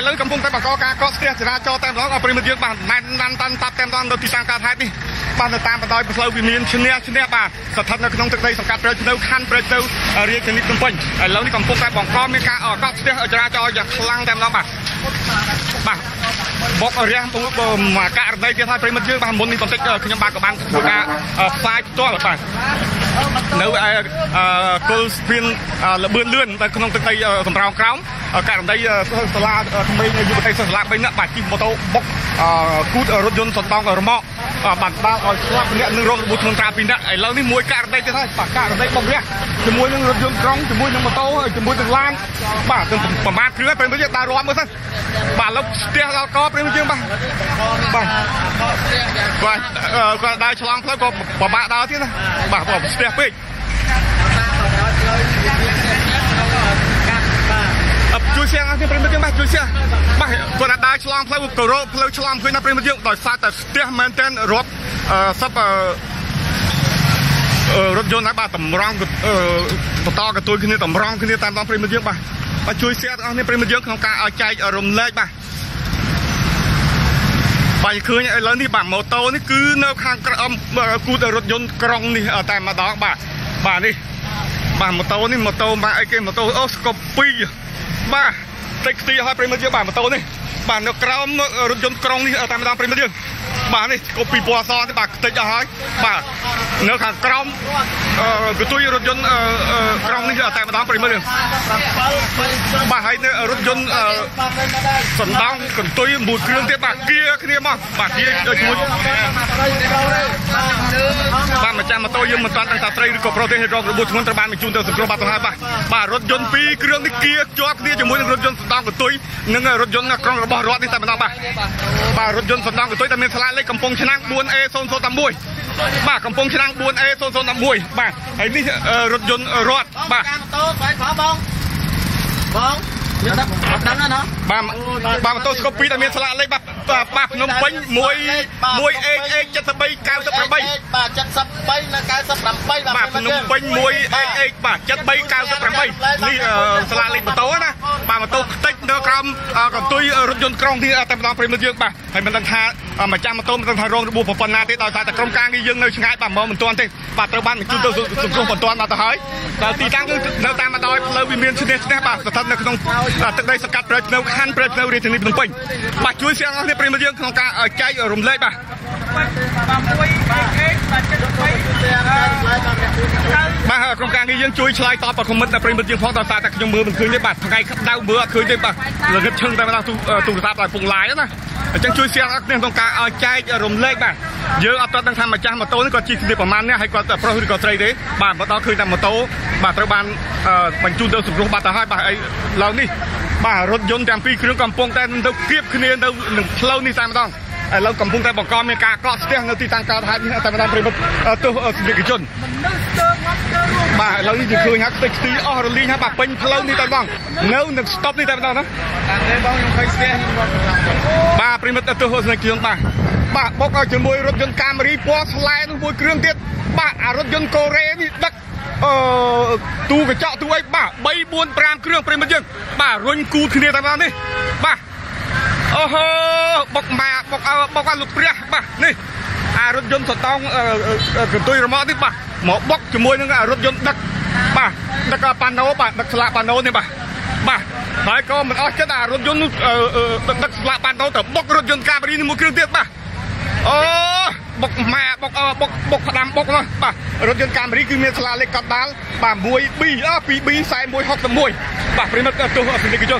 លើកំពុងតែបង្កការកកស្ទះចរាចរណ៍តែម្ដងប្រិមត្តយើងបាទណែនតាន់តាប់តែម្ដងនៅទីតាំងកើតហេតុនេះបាទនៅតាមបណ្ដោយផ្លូវវិមានឈ្នះបាទស្ថិតនៅក្នុងទឹកដីសង្កាត់ព្រៃភ្នៅខណ្ឌព្រៃភ្នៅរាជធានីភ្នំពេញឥឡូវនេះកំពុងតែបង្កមានការកកស្ទះចរាចរណ៍យ៉ាងខ្លាំងតែម្ដងបាទបុករះមកករណីទៀតហើយប្រិមត្តយើងបាទមុននេះបន្តិចខ្ញុំបាទក៏បានធ្វើការផ្សាយផ្ទាល់បាទនៅឯគល់ស្ពានលបឿនលឿននៅក្នុងទឹកដីសំរោងក្រោមករណីសាលាក្មេងយុវតីសាលា3នាក់បាទជិះម៉ូតូបុកគូតរថយន្តសន្តោងរមាក់បានដាល់ឲ្យស្លាប់ម្នាក់នឹងរងរបួសធ្ងន់ធ្ងរ2នាក់ឥឡូវនេះមួយករណីទៀតហើយបាទករណីបុករះជាមួយនឹងរថយន្តក្រុងជាមួយនឹងម៉ូតូជាមួយនឹងឡានបាទទាំងប្រមាណគ្រឿងប្រិមត្តយើងដើររាប់មើលសិនបាទឥឡូវស្ទះដល់កប្រិមត្តយើងបាទគាត់ដើរឆ្លងផ្លូវក៏ពិបាកដើរទៀតណាបាទស្ទះពេកជួយសៀងអស់នេះប្រិមត្តយើងបាទជួយសៀងបាទគាត់ដើរឆ្លងផ្លូវក៏រកផ្លូវឆ្លងឃើញណាប្រិមត្តយើងដោយសារតែស្ទះមែនទែនរាប់សពរថយន្តហើយបាទតម្រង់បន្តកតុយគ្នាតម្រង់គ្នាតាមដងប្រិមត្តយើងបាទជួយសៀងអស់នេះប្រិមត្តយើងក្នុងការឲ្យចែករំលែកបាទបាយឃើញឥឡូវនេះបាទម៉ូតូនេះគឺនៅខាងក្រោមគូតរថយន្តក្រុងនេះតែម្ដងបាទនេះបាទម៉ូតូនេះម៉ូតូមកអីគេម៉ូតូអូស្កូពីបាទតិចខ្ទីឲ្យប្រិមត្តយើងបាទម៉ូតូនេះបាទនៅក្រោមរថយន្តក្រុងនេះតែម្ដងប្រិមត្តយើងបាទនេះស្កូពីពណ៌សនេះបាទតិចអស់ហើយបាទនៅខាងក្រោមកន្ទុយរថយន្តក្រុងនេះតែម្ដងប្រិមត្តយើងបាទហើយនៅរថយន្តសណ្ដោងកន្ទុយមួយគ្រឿងទៀតបាទគៀគ្នាមកបាទគៀជួយបាទម្ចាស់ម៉ូតូយើងមិនទាន់ដឹងថាត្រីឬក៏ប្រូតេហេរ៉ូរបួសធ្ងន់ត្រូវបានបញ្ជូនទៅសង្គ្រោះបាត់ទៅហើយបាទរថយន្ត2គ្រឿងនេះគៀជាប់គ្នាជាមួយនឹងរថយន្តសណ្ដោងកន្ទុយនិងរថយន្តក្រុងរបស់រដ្ឋនេះតែម្ដងបាទរថយន្តសណ្ដោងកន្ទុយតែមានឆ្លាតលេខកំពង់ឆ្នាំង 4A001 បាទកំពង់ឆ្នាំង 4A011 បាទហើយនេះរថយន្តរដ្ឋបាទបងមានដាក់អត់ដឹងណាបាទម៉ូតូស្កូពីតែមានឆ្លាតលេខបាទភ្នំពេញ 1A7398 បាទ73និង98 បាទភ្នំពេញ 1Aបាទ 7398នេះឆ្លាតលេខម៉ូតូណាបាទម៉ូតូខ្ទេចនៅក្រោមកន្ទុយរថយន្តក្រុងនេះតែម្ដងប្រិមត្តយើងបាទហើយមិនដឹងថាម្ចាស់ម៉ូតូមិនដឹងថារងរបួសប៉ុណ្ណាទេដោយសារតែក្រុមការងារយើងនៅឆ្ងាយបាទមកមិនទាន់ទេបាទត្រូវបានបញ្ជូនទៅសង្គ្រោះបន្ទាន់ដល់ទៅហើយដល់ទីតាំងគឺនៅតាមបណ្ដោយផ្លូវវិមានឈ្នះបាទស្ថិតនៅក្នុងទឹកដីសង្កាត់ព្រៃភ្នៅខណ្ឌព្រៃភ្នៅរាជធានីភ្នំពេញបាទជួយសៀងអស់នេះប្រិមត្តយើងក្នុងការចែករំលែកបាទក្រុមការងារយើងជួយឆ្លើយតបខមមិនដល់ប្រិមត្តយើងផងដោយសារតែខ្ញុំមើលមិនឃើញទេបាទថ្ងៃក្តៅមើលអត់ឃើញទេបាទល្ងឹតឈឹងតែម្ដងទូរស័ព្ទដល់ពងឡាយណាអញ្ចឹងជួយសៀងអស់គ្នាក្នុងការឲ្យចែករំលែកបាទយើងអត់ទាន់ដឹងថាម្ចាស់ម៉ូតូនេះគាត់ជិះគ្នាប្រមាណនេះហើយគាត់ប្រុសឬក៏ស្រីទេបាទមកដល់ឃើញតែម៉ូតូបាទត្រូវបានបញ្ជូនទៅសង្គ្រោះបាត់ទៅហើយបាទហើយឡើយនេះបាទរថយន្តទាំងពីរគ្រឿងកំពុងតែទៅគៀបគ្នានៅនឹងផ្លូវនេះតែម្ដងឥឡូវកំពុងតែបង្កមានការកកស្ទះនៅទីតាំងកើតហេតុនេះតែម្ដងប្រិមត្តទោះសនិកជនបាទឥឡូវនេះយើងឃើញហាក់តិចទីអស់រលីងហើយបាទពេញផ្លូវនេះតែម្ដងនៅនឹង stop នេះតែម្ដងណាតាមទេបងខ្ញុំឃើញស្ទះបាទប្រិមត្តទោះសនិកជនបាទបុកឲ្យជាមួយរថយន្តកាមេរីពណ៌ស្លែនោះមួយគ្រឿងទៀតបាទអារថយន្តកូរ៉េនេះដឹកទូកញ្ចក់ទូអីបាទ3 4 5គ្រឿងប្រិមត្តយើងបាទរុញគូគ្នាតែម្ដងនេះបាទអូហូបុកម៉ាបុកឲ្យលោកព្រះបាទនេះអារថយន្តសតោងកន្ទុយរមាក់នេះបាទមកបុកជាមួយនឹងរថយន្តដឹកបាទដឹកប៉ាណូបាទដឹកស្លាកប៉ាណូនេះបាទហើយក៏មិនអស់ចិត្តអារថយន្តដឹកស្លាកប៉ាណូទៅបុករថយន្តកាមេរីនេះមួយគ្រឿងទៀតបាទអូបុកម៉ាបុកផ្ដាំបុកនោះបាទរថយន្តកាមេរីគឺមានឆ្លាលេខកត់ដាល់បាទ 1B 2B 4161បាទប្រិមត្តទោះសនិកជន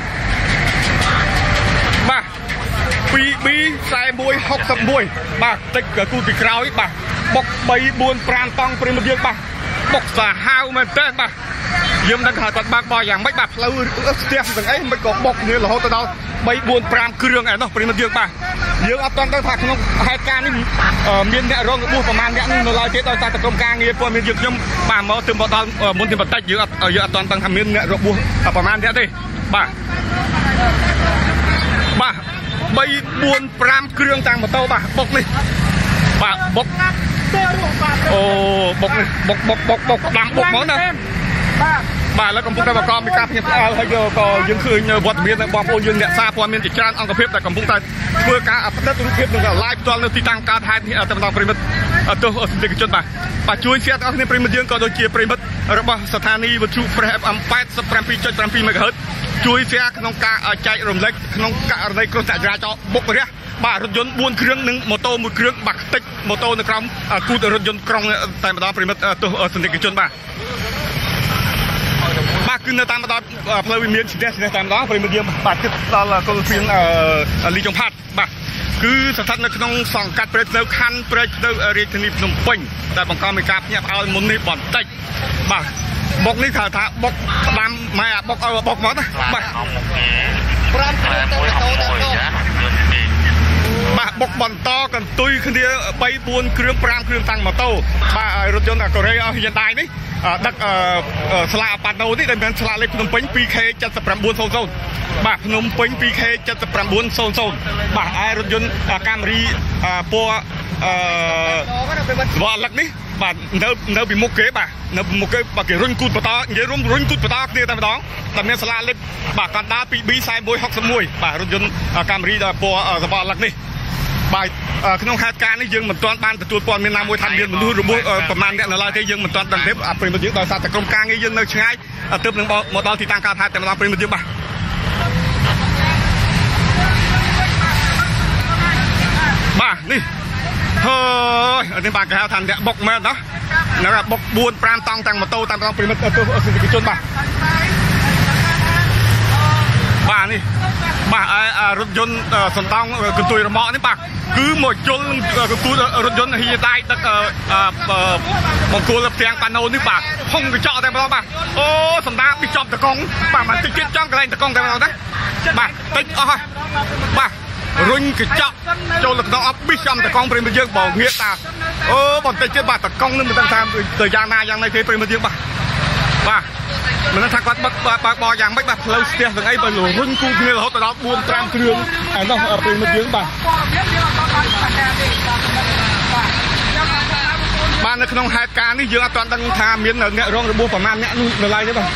បាទ 2B 4161បាទតិចគូពីក្រោយបាទបុក3 4 5តង់ប្រិមត្តយើងបាទបុកសាហាវមែនតើបាទយើងមិនដឹងថាគាត់បើកបោះយ៉ាងម៉េចបាទផ្លូវស្ទះទាំងអីមិនក៏បុកនេះរហូតដល់3 4 5គ្រឿងឯនោះប្រិមត្តយើងបាទយើងអត់ទាន់ដឹងថាក្នុងហេតុការណ៍នេះមានអ្នករងរបួសប្រមាណអ្នកនៅឡើយទេដោយសារតែក្រុមការងារព័ត៌មានយើងខ្ញុំបាទមកទៅមកដល់មុនទីបន្តិចយើងអត់ទាន់ដឹងថាមានអ្នករបួសប្រមាណអ្នកទេបាទ3 4 5គ្រឿងតាមម៉ូតូបាទបុកនេះបាទបុកអូបុកនេះបុកដាំបុកមកណាបាទបាទแล้วកំពុងតែបង្កប់មានការភ្ញាក់ផ្អើលហើយក៏យើងឃើញវត្តមានបងប្អូនយើងអ្នកសារព័ត៌មានជាច្រើនអង្គភាពដែលកំពុងតែធ្វើការផ្ដិតរូបភាពនឹង live ផ្ទាល់នៅទីតាំងកើតហេតុនេះតែម្ដងប្រិមិត្តទោះសន្តិជនបាទជួយ share ដល់គ្នាប្រិមិត្តយើងក៏ដូចជាប្រិមិត្តរបស់ស្ថានីយ៍វិទ្យុ Fresh FM 87.7 MHz ជួយ share ក្នុងការចែករំលែកក្នុងករណីគ្រោះចរាចរណ៍បុករះបាទរថយន្ត4គ្រឿងនិងម៉ូតូ1គ្រឿងបាទខ្ទេចម៉ូតូនៅក្រោមគូតរថយន្តក្រុងតែម្ដងប្រិមិត្តទោះសន្តិជនបាទគឺនៅតាមដល់ផ្លូវវិមានឈ្នះតាមដល់ប្រិមិត្តយើងបាទគិតដល់កុលភៀងលីចុងផាត់បាទគឺស្ថិតនៅក្នុងសង្កាត់ព្រែកភ្នៅខណ្ឌព្រែកភ្នៅរាជធានីភ្នំពេញតែបង្កមានការភ្ញាក់ផ្អើលមុននេះបន្តិចបាទបុកនេះថាបុកស្ដាំម៉ែបុកឲ្យបុកមកណាបាទបាទបុកបន្តកន្ទុយគ្នា3 4គ្រឿង5គ្រឿងតាំងម៉ូតូបាទរថយន្តកូរ៉េអស់យេនដៃនេះដឹកស្លាប៉ាណូនេះដែលមានស្លាលេខភ្នំពេញ 2K 7900បាទភ្នំពេញ 2K 7900បាទឯរថយន្តកាមេរីពណ៌វ៉ាលឹកនេះបាទនៅពីមុខគេបាទនៅពីមុខគេបាទគេរុញគូតបន្តនិយាយរួមរុញគូតបន្តគ្នាតែម្ដងតែមានស្លាលេខបាទកណ្ដាល 2B4161បាទរថយន្តកាមេរីពណ៌វ៉ាលឹកនេះបាទក្នុងហេតុការណ៍នេះយើងមិនទាន់បានទទួលព័ត៌មានណាមួយថាមានមនុស្សរបួសប្រមាណអ្នកនៅឡើយទេយើងមិនទាន់ដឹងទេប្រិមិត្តយើងដោយសារតែក្រុមការងារយើងនៅឆ្ងាយទើបនឹងមកដល់ទីតាំងកើតហេតុតែម្ដងប្រិមិត្តយើងបាទនេះហើយនេះបាទគេហៅថាអ្នកបុកមែនណានៅបុក4 5តង់តាំងម៉ូតូតាមប្រិមិត្តទោះសន្តិជនបាទនេះបាទរថយន្តសណ្ដោងកន្ទុយរមាក់នេះបាទគឺមកជុលកន្ទុយរថយន្តហ៊ីដៃដឹកបង្គោលផ្ទាំងប៉ាណូនេះបាទហុងកញ្ចក់តែម្ដងបាទអូសម្ដាពីចំតកង់បាទមិនតិចទៀតចំកន្លែងតកង់តែម្ដងណាបាទតិចអស់ហើយបាទរុញកញ្ចក់ចូលទៅក្នុងអបពីចំតកង់ប្រិមិត្តយើងបងងាកតាអូបន្តិចទៀតបាទតកង់នឹងមិនដឹងថាទៅយ៉ាងណាយ៉ាងណីទេប្រិមិត្តយើងបាទមិនដឹងថាគាត់បើកបយ៉ាងម៉េចបាទផ្លូវស្ទះទាំងអីបើរុញគូគ្នារហូតដល់ 4 5 គ្រឿងអានោះប្រិមិត្តយើងបាទនៅក្នុងហេតុការណ៍នេះយើងអត់ទាន់ដឹងថាមានអ្នករងរបួសប្រមាណអ្នកនៅឡើយទេបាទ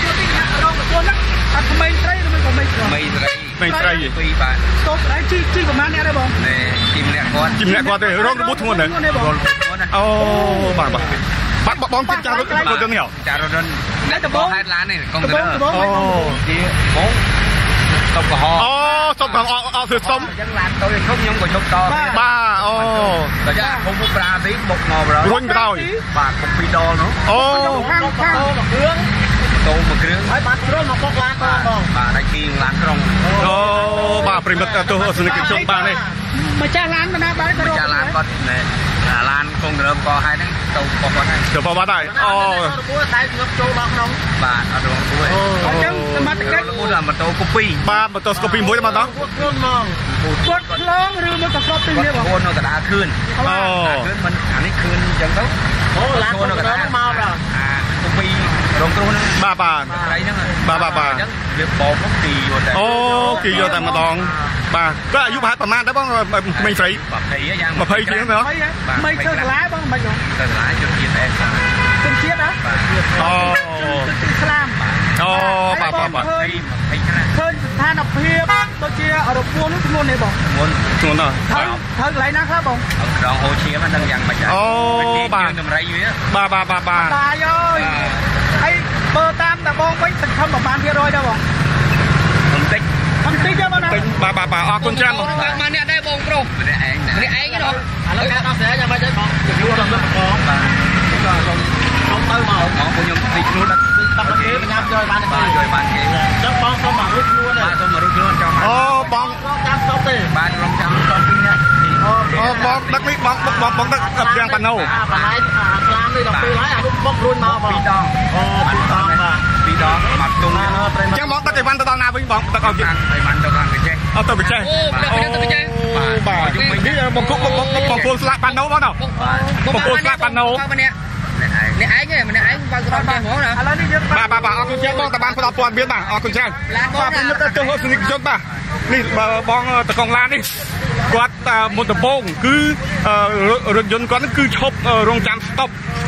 អត់ក្មេងស្រីឬមិនក្មេងស្រីពីបាទតោះស្រីជីប្រមាណអ្នកដែរបងជីម្នាក់គាត់ទេរងរបួសធ្ងន់ទេអូបាទបងជិះចាររថយន្តនេះចាររថយន្តនៅដំបងហេតុឡាននេះកុងតឺន័រអូជាបងសុំកុហកអូសុំកុហកអត់ធ្វើសុំអញ្ចឹងឡានតូចខ្ញុំក៏ជប់តបាទអូតែចាខ្ញុំពុកប្រាទីបុកមករុញបដោយបាទពុក2ដលនោះអូខាងមួយគ្រឿងហើយបានជ្រុលមកបុកឡានបងបាទដៃទីឡានក្រុងអូបាទប្រិមិត្តទោះសនិកជនបាទនេះម្ចាស់ឡានមិនណាបានក៏រកម្ចាស់ឡានគាត់ឡានកងរើក៏ហើយហ្នឹងទៅបុកគាត់ហើយទៅបុកបាត់ហើយអូរបួសតែងប់ចូលដល់ក្នុងបាទអត់រងពួយអញ្ចឹងសមត្ថកិច្ចរបួសដល់ម៉ូតូកូពីបាទម៉ូតូកូពីមួយមកដល់ខ្លួនមកគាត់ឆ្លងឬមកក៏ស្របពីនេះបងខ្លួននៅកណ្ដាលខឿនអូខឿនមិនអានេះខឿនអញ្ចឹងទៅអូឡាននៅកណ្ដាលមកបាទកូពីរងគ្រោះហ្នឹងបាទស្រីហ្នឹងបាទអញ្ចឹងវាបោកមកគីយកតែអូគីយកតែម្ដងបាទក៏អាយុប្រហែលប្រមាណដែរបងក្មេងស្រី20យ៉ាង20ជាងទេមិនធ្វើកន្លែបងមិនធ្វើកន្លែជនជាតិអេសាជនជាតិណាអូជនស្លាមអូបាទឃើញស្ថានភាពដូចជារពួនធ្ងន់ទេបងធ្ងន់ណាស់ហើយកន្លែងណាខ្លះបងក្រងហូឈៀមហ្នឹងយ៉ាងម៉េចដែរអូបាទតម្រៃវាបាទតាយអើយហើយបើតាមតាបងវិញសង្ឃឹមប្រហែល%ដែរបងបន្តិចទេបងណាបាទអរគុណច្រើនបងមកអ្នកដែរបងប្រុសម្នាក់ឯងទេឥឡូវអ្នកដល់ស្រែយ៉ាងម៉េចដែរបងជំនួសដល់បងបាទក៏ខ្ញុំទៅមកខ្ញុំទីខ្លួនដាក់គេញ៉ាំជួយបានគេចឹងបងសុំមករួចខ្លួនបាទសុំមករួចខ្លួនចង់អូបងចាំស្តុបទេបាទរំចាំស្តុបពីអ្នកអូបងដឹកនេះបងដឹកយ៉ាងប៉ាណូបន្លែស្លាមនេះដល់ពេលហើយអានោះបុករួចមកបង2ដងអូ2ដងបាទ2ដងមកទុំចឹងបងដឹកអីវ៉ាន់ទៅដល់ណាវិញបងដឹកឲ្យទៀតអីវ៉ាន់ទៅខាងវិចេះអត់ទៅវិចេះអូទៅវិចេះបាទនេះបងគោលស្លាកប៉ាណូបងបងគោលស្លាកប៉ាណូអ្នកឯងទេម្នាក់ឯងបើក៏ដល់ហ្មងណាឥឡូវនេះយើងបាទអរគុណច្រើនបងតបានផ្ដល់ព័ត៌មានបាទអរគុណច្រើនបាទពីមិត្តទោះសនិកជនបាទនេះបងតកងឡាននេះគាត់មុនដំបូងគឺរថយន្តគាត់គឺឈប់រងចាំស្តុប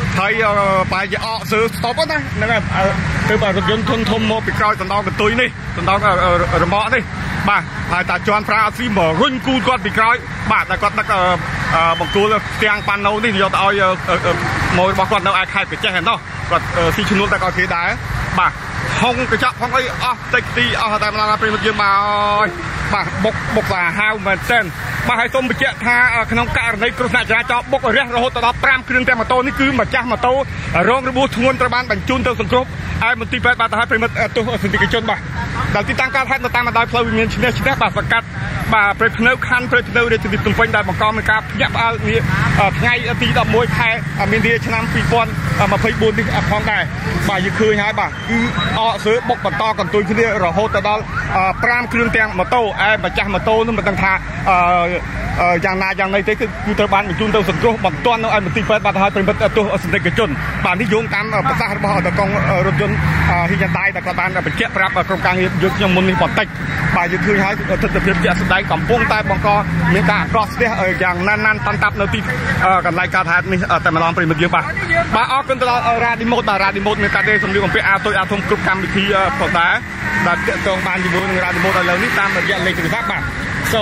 ហើយបាយជាអកសើស្តុបណាហ្នឹងហើយទើបរថយន្តធំមកពីក្រោយដណ្ដងកន្ទុយនេះដណ្ដងរមាក់នេះបាទហើយតាជន់ប្រាអត់ស៊ីមករុញគូគាត់ពីក្រោយបាទតែគាត់ដឹកបង្គោលផ្ទាំងប៉ាណូនេះយកទៅឲ្យម៉ូរបស់គាត់នៅឯខេត្តកញ្ចេះហ្នឹងគាត់ស៊ីឈ្នួលតែគាត់គេដែរបាទហុងកញ្ចក់ហុងអីអស់តិចទីអស់តែម្ដងប្រិមិត្តយើងមកបាទបុកសាហាវមែនទែនបាទហើយសូមបញ្ជាក់ថាក្នុងករណីគ្រោះថ្នាក់ចរាចរណ៍បុករះរហូតដល់5គ្រឿងទាំងម៉ូតូនេះគឺម្ចាស់ម៉ូតូរងរបួសធ្ងន់ត្រូវបានបញ្ជូនទៅសង្គ្រោះឯមន្ទីរពេទ្យបាទទៅឲ្យប្រិមិត្តទស្សនិកជនបាទដល់ទីតាំងកើតហេតុនៅតាមបណ្ដោយផ្លូវវិមានឈ្នះបាទសកាត់បាទព្រៃភ្នៅខណ្ឌព្រៃភ្នៅរាជធានីភ្នំពេញដែលបង្កមានការភ្ញាក់ផ្អើលថ្ងៃទី11ខែមាននាឆ្នាំ2024នេះផងដែរបាទយើងឃើញហើយបាទគឺអកសើបុកបន្តកន្ទុយគ្នារហូតដល់5គ្រឿងទាំងម៉ូតូឯម្ចាស់ម៉ូតូនោះមិនដឹងថាយ៉ាងណាយ៉ាងណីទេគឺត្រូវបានបញ្ជូនទៅសង្គ្រោះបន្ទាន់នៅឯមន្ទីរពេទ្យបាទទៅឲ្យប្រិមិត្តទស្សនិកជនបាទនេះយោងតាមប្រសាសន៍របស់តកងរថយន្តហ៊ីយ៉ាន់ដៃដែលគាត់បានបញ្ជាក់ប្រាប់ក្រុមការងារយើងខ្ញុំមុននេះបន្តិចបាទយើងឃើញហើយទិដ្ឋភាពជាក់ស្ដែងកំពុងតែបង្កមានការអាក្រក់ស្ទះយ៉ាងណានតាន់តាប់នៅទីកន្លែងកើតហេតុនេះតែម្ដងប្រិមិត្តយើងបាទអរគុណទៅដល់រ៉ាឌីម៉ូតមានការទេសម្លៀកបំពាក់អាតូចអាធំគ្រប់កម្មវិធីផងដែរដែលតាក់ទងបានជាមួយនឹងរ៉ាឌីម៉ូតឥឡូវនេះតាមរយៈលេខទូរស័ព្ទបាទ088 889 98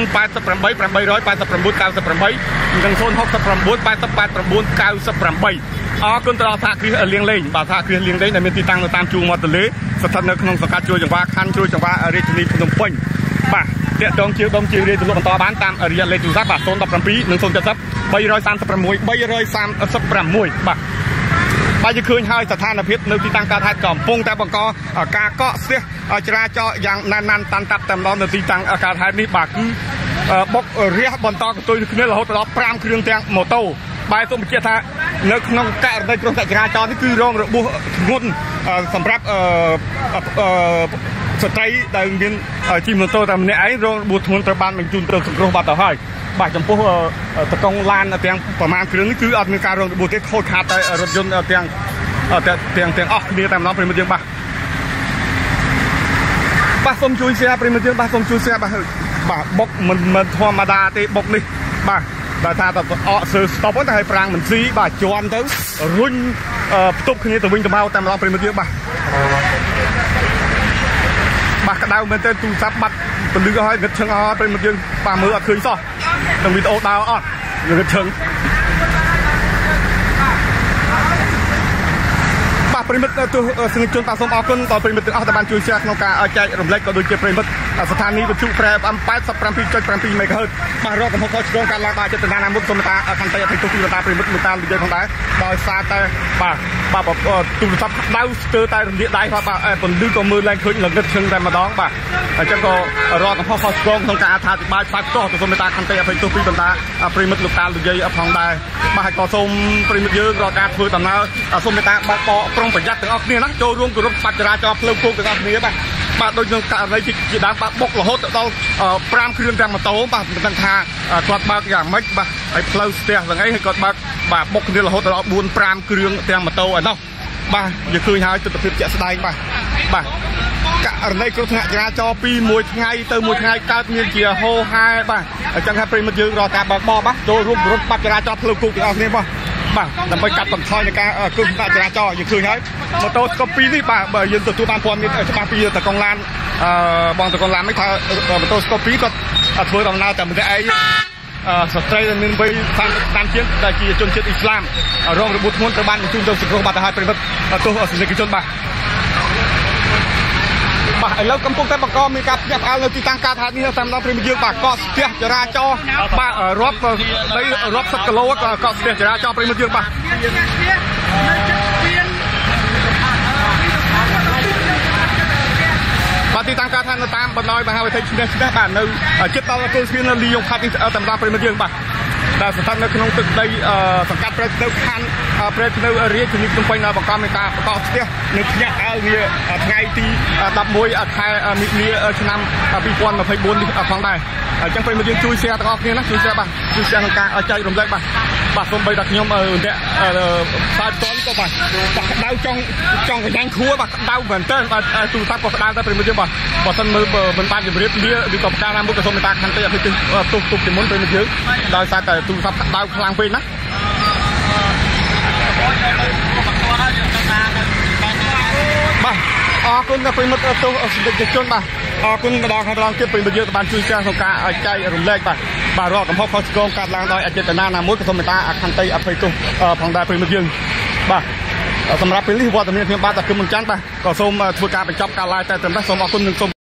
និង069 88 98 អរគុណទៅដល់សហគ្រាសលៀងលេងបាទសហគ្រាសលៀងលេងដែលមានទីតាំងនៅតាមជួរមាត់ទន្លេស្ថិតនៅក្នុងសង្កាត់ជួរចង្វាខណ្ឌជួរចង្វារាជធានីភ្នំពេញបាទតាក់ទងជាដុំជារាយទៅលោកបន្តបានតាមរយៈលេខទូរស័ព្ទបាទ017និង070 336 បាទបាទយើងឃើញហើយស្ថានភាពនៅទីតាំងកើតហេតុកំពុងតែបង្កការកកស្ទះចរាចរណ៍យ៉ាងណានតាន់តាប់តែម្ដងនៅទីតាំងកើតហេតុនេះបាទគឺបុករះបន្តកន្ទុយគ្នារហូតដល់5គ្រឿងទាំងម៉ូតូបាទសូមបញ្ជាក់ថានៅក្នុងករណីគ្រោះថ្នាក់ចរាចរណ៍នេះគឺរងរបួសធ្ងន់សម្រាប់ស្ត្រីដែលមានជិះម៉ូតូតែម្នាក់ឯងរងរបួសធ្ងន់ត្រូវបានបញ្ជូនទៅសង្គ្រោះបាត់ទៅហើយបាទចំពោះតកងឡានទាំងប្រមាណគ្រឿងនេះគឺអត់មានការរងរបួសទេខូចខាតតែរថយន្តទាំងអស់គ្នាតែម្ដងប្រិមិត្តយើងបាទសូមជួយ share ប្រិមិត្តយើងបាទសូមជួយ share បាទបុកមិនធម្មតាទេបុកនេះបាទតែថាតអកសើស្តុបតែឲ្យប្រាំងមិនស៊ីបាទជន់ទៅរុញផ្ទប់គ្នាទៅវិញទៅមកតែម្ដងប្រិមិត្តយើងបាទក្តៅមែនទេទូរស័ព្ទបាត់ពលឺឲ្យងឹតឈឹងអត់ប្រិមិត្តយើងបាទមើលអត់ឃើញសោះក្នុងវីដេអូដើរអត់ងឹតឈឹងប្រិមិត្តទស្សនិកជនបាទសូមអរគុណដល់ប្រិមិត្តទាំងអស់ដែលបានជួយ share ក្នុងការចែករំលែកក៏ដូចជាប្រិមិត្តស្ថានីយ៍វិទ្យុ FM 87.7 MHz បាទរកកំហុសខុសឆ្គងការឡើងបាទចេតនាណាមុខសូមមេត្តាខន្តីអភ័យទោសពីតាប្រិមិត្តតាមនិយាយផងដែរដោយសារតែបាទទូរស័ព្ទដៅស្ទើរតែរលាកដៃបាទពន្លឺក៏មើលឡើងឃើញល្ងឹតឈឹងតែម្ដងបាទអញ្ចឹងក៏រកកំហុសខុសឆ្គងក្នុងការអត្ថាធិប្បាយផ្សាយផ្ទាល់ទៅសូមមេត្តាខន្តីអភ័យទោសពីតាប្រិមិត្តលោកតានិយាយផងដែរបាទហើយក៏សូមប្រិមិត្តយើងរកការធ្វើដំណើរសូមមេត្តាបើកប្រុងប្រយ័ត្នទាំងអស់គ្នាណាចូលរួមគោរពច្បាប់ចរាចរណ៍ផ្លូវគោកទាំងអស់គ្នាបាទដូចក្នុងករណីជាដើមបាទបុករហូតដល់5គ្រឿងទាំងម៉ូតូបាទមិនដឹងថាគាត់បើកយ៉ាងម៉េចបាទហើយផ្លូវស្ទះទាំងអីហើយគាត់បើកបាទបុកគ្នារហូតដល់4 5គ្រឿងទាំងម៉ូតូឯណោះបាទយើងឃើញហើយទស្សនវិជ្ជាជាក់ស្ដែងបាទករណីគ្រោះថ្នាក់ចរាចរណ៍ពីមួយថ្ងៃទៅមួយថ្ងៃកើតមានជាហូរហែបាទអញ្ចឹងថាប្រិមិត្តយើងរកការបើកបរបាទចូលរួមគោរពច្បាប់ចរាចរណ៍ផ្លូវគោកទាំងអស់គ្នាបាទដើម្បីកាត់បន្ថយនៃការគ្រោះថ្នាក់ចរាចរណ៍យើងឃើញហើយម៉ូតូស្កូពីនេះបាទបើយើងទទួលបានព័ត៌មានច្បាស់ពីតកងឡានបងតកងឡាននេះថាម៉ូតូស្កូពីគាត់ធ្វើដំណើរតែម្នាក់ឯងស្ត្រីដែលមានវ័យតាមជាងដែលជាជនជាតិអ៊ីស្លាមរងរបួសធ្ងន់ត្រូវបានបញ្ជូនទៅសង្គ្រោះបាត់ទៅហើយប្រិមិត្តទស្សនិកជនបាទឥឡូវកំពុងតែបង្កមានការភ្ញាក់ផ្អើលនៅទីតាំងកើតហេតុនេះតាមដងប្រិមិត្តយើងបាទកកស្ទះចរាចរណ៍បាទរាប់សិបគីឡូកកស្ទះចរាចរណ៍ប្រិមិត្តយើងបាទទីតាំងកើតហេតុនៅតាមបណ្ដោយមហាវិថីឈ្នះបាទនៅជិតដល់គោលស្ពាននៅលីយ៉ុងខេត្តនេះតាមដងប្រិមិត្តយើងបាទដែលស្ថិតនៅក្នុងទឹកដីសង្កាត់ព្រែកភ្នៅខណ្ឌព្រែកភ្នៅរាជធានីភ្នំពេញដែលបង្កមានការបន្តស្ទះនៅភ្នាក់អើវាថ្ងៃទី11ខែមិនិនាឆ្នាំ2024នេះផងដែរអញ្ចឹងពេលមកយើងជួយ share ទាំងអស់គ្នាណាជួយ share បាទជួយ share ក្នុងការចែករំលែកបាទសូមបីតែខ្ញុំអ្នកផ្សាយផ្ទាល់ក៏បាទក្តៅចង់កញ្ញាញ់ខួរបាទក្តៅមែនតើបាទទូរស័ព្ទក៏ក្តៅតែពេលមកយើងបាទបើមិនមើលមិនបានជម្រាបលាឬក៏ប្រការណាមួយក៏សូមមេត្តាខន្តីអភ័យទោសពីមុនពេលមកយើងដោយសារតែទូរស័ព្ទក្តៅខ្លាំងពេកណាបាទអរគុណដល់ប្រិមិត្តទស្សនិកជនបាទអរគុណម្ដងខាងត្រង់ទៀតប្រិមិត្តយើងបានជួយចាស់ក្នុងការចែករំលែកបាទរកកំហុសខុសឆ្គងកាត់ឡើងដោយអចេតនាណាមួយក៏សូមមេត្តាអខន្តីអភ័យទោសផងដែរប្រិមិត្តយើងបាទសម្រាប់ពេលនេះវត្តមានខ្ញុំបាទតាគឹមមុនច័ន្ទបាទក៏សូមធ្វើការបញ្ចប់ការ live តែត្រឹមនេះសូមអរគុណនិងសូម